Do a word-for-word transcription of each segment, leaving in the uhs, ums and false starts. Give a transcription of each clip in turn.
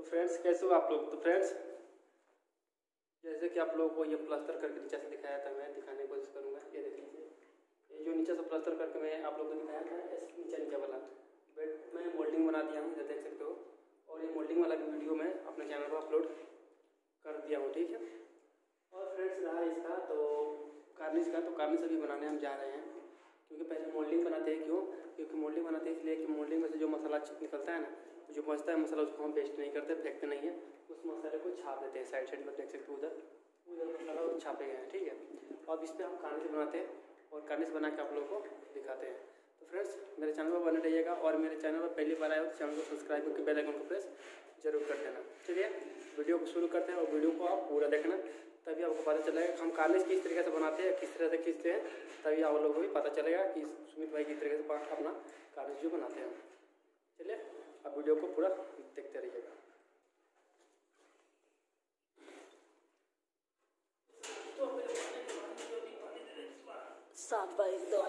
Friends कैसे हो आप लोग। तो फ्रेंड्स जैसे कि आप लोगों को ये प्लास्टर करके नीचे से दिखाया था, मैं दिखाने की कोशिश करूँगा। ये देख लीजिए, ये जो नीचे से प्लास्टर करके मैं आप लोगों को दिखाया था, इस नीचे नीचे वाला बेड मैं मोल्डिंग बना दिया हूँ, इधर देख सकते हो। और ये मोल्डिंग वाला भी वीडियो मैं अपने चैनल पर अपलोड कर दिया हूँ, ठीक है। और फ्रेंड्स रहा इसका तो कार्निश का, तो कार्निश अभी बनाने हम जा रहे हैं, क्योंकि पहले मोल्डिंग बनाते हैं। क्यों? क्योंकि मोल्डिंग बनाते हैं इसलिए कि मोल्डिंग में से जो मसाला निकलता है ना, जो बचता है मसाला, उसको हम वेस्ट नहीं करते, फेंकते नहीं है। उस मसाले को छाप देते हैं, साइड साइड में देख सकते हो, उधर उधर मसाला छापे गए हैं, ठीक है। अब इस पर हम कार्निश बनाते हैं और कार्निश बना के आप लोगों को दिखाते हैं। तो फ्रेंड्स मेरे चैनल पर बने रहिएगा, और मेरे चैनल पर पहली बार आए हो तो चैनल को सब्सक्राइब करके बेल आइकन को प्रेस जरूर कर देना। चलिए वीडियो को शुरू करते हैं, और वीडियो को आप पूरा देखना, तभी आपको पता चलेगा हम कार्निश किस तरीके से बनाते हैं, किस तरह से खींचते हैं। तभी आप लोगों को भी पता चलेगा कि सुमित भाई किस तरीके से अपना कार्निश जो बनाते हैं। चलिए अब वीडियो को पूरा देखते रहिएगा। सात बाई दो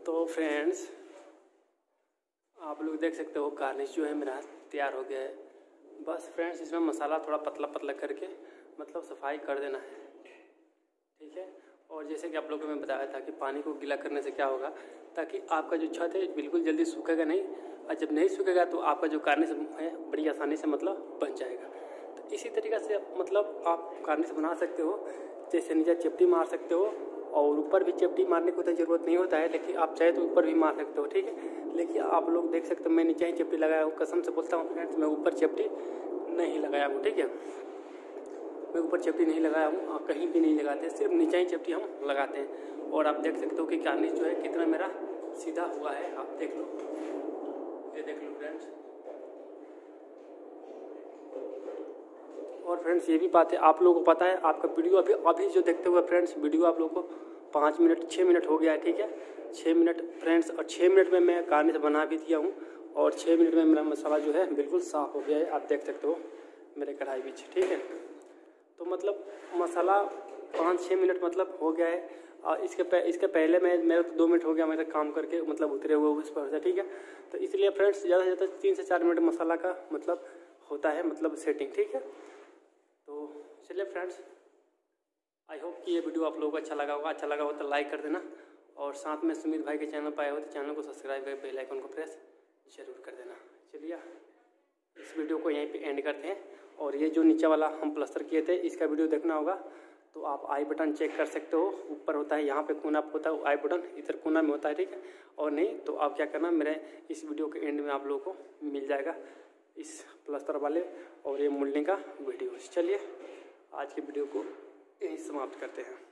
तो फ्रेंड्स आप लोग देख सकते हो गार्निश जो है मेरा तैयार हो गया है। बस फ्रेंड्स इसमें मसाला थोड़ा पतला पतला करके मतलब सफाई कर देना है, ठीक है। और जैसे कि आप लोगों को मैं बताया था कि पानी को गीला करने से क्या होगा, ताकि आपका जो छत है बिल्कुल जल्दी सूखेगा नहीं, और जब नहीं सूखेगा तो आपका जो गार्निश है बड़ी आसानी से मतलब बन जाएगा। तो इसी तरीक़े से मतलब आप गार्निश बना सकते हो। जैसे नीचे चिपटी मार सकते हो और ऊपर भी चिपटी मारने की उतना ज़रूरत नहीं होता है, लेकिन आप चाहे तो ऊपर भी मार सकते हो, ठीक है। लेकिन आप लोग देख सकते हो मैं नीचे ही चिपटी लगाया हूँ। कसम से बोलता हूँ फ्रेंड्स मैं ऊपर चिपटी नहीं लगाया हूँ, ठीक है। मैं ऊपर चिपटी नहीं लगाया हूँ और कहीं भी नहीं लगाते, सिर्फ नीचे ही चिपटी हम लगाते हैं। और आप देख सकते हो कि गार्निश जो है कितना मेरा सीधा हुआ है, आप देख लो, ये देख लो फ्रेंड्स। और फ्रेंड्स ये भी बात है, आप लोगों को पता है आपका वीडियो अभी अभी जो देखते हुए फ्रेंड्स वीडियो आप लोगों को पाँच मिनट छः मिनट हो गया है, ठीक है। छः मिनट फ्रेंड्स, और छः मिनट में मैं गार्निश बना भी दिया हूँ और छः मिनट में मेरा मसाला जो है बिल्कुल साफ़ हो गया है, आप देख सकते हो मेरे कढ़ाई बीच, ठीक है। तो मतलब मसाला पाँच छः मिनट मतलब हो गया है। और इसके पह, इसके पहले मैं मेरा तो दो मिनट हो गया मेरा काम करके मतलब उतरे हुए उस पर से, ठीक है। तो इसलिए फ्रेंड्स ज़्यादा से ज़्यादा तीन से चार मिनट मसाला का मतलब होता है मतलब सेटिंग, ठीक है। तो चलिए फ्रेंड्स, आई होप कि ये वीडियो आप लोगों को अच्छा लगा होगा। अच्छा लगा हो तो लाइक कर देना, और साथ में सुमित भाई के चैनल पर आए हो तो चैनल को सब्सक्राइब करके बेल आइकन को प्रेस जरूर कर देना। चलिए इस वीडियो को यहीं पे एंड करते हैं। और ये जो नीचे वाला हम प्लास्टर किए थे इसका वीडियो देखना होगा तो आप आई बटन चेक कर सकते हो, ऊपर होता है यहाँ पे कोना पे होता है आई बटन, इधर कोना में होता है, ठीक है। और नहीं तो आप क्या करना, मेरे इस वीडियो के एंड में आप लोगों को मिल जाएगा इस प्लास्टर वाले और ये मोल्डिंग का वीडियो। चलिए आज की वीडियो को यहीं समाप्त करते हैं।